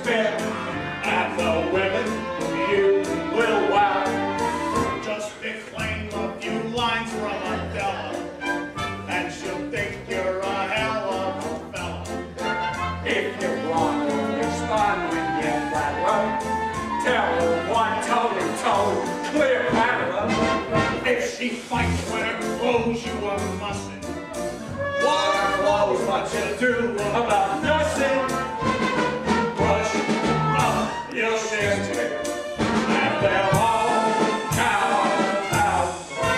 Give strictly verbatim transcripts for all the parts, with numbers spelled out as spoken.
spit at the women you will wow. Just declaim a few lines from Adela, and she'll think you're a hell of a fella. If you're wrong, respond when you're flat low. Tell her one toe-to-toe, clear pattern. If she fights with her clothes, you a mustn't. Water flows, what you do about nothing. Brush up your shit, and they'll all count out.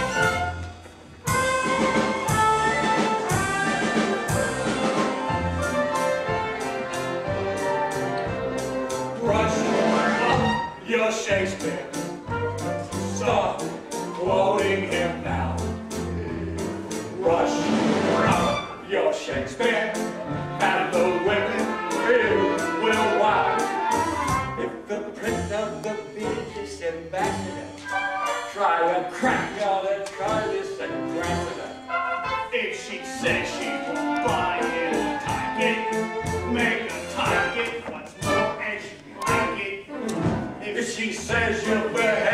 Brush up your Shakespeare. Stop quoting him now. Brush up your Shakespeare, and the women you will wow. If the prince of the British ambassador try a crack on a Charlie's ambassador, If she says she won't buy it, take it, make a target, what's more, and she like it. if she says you're very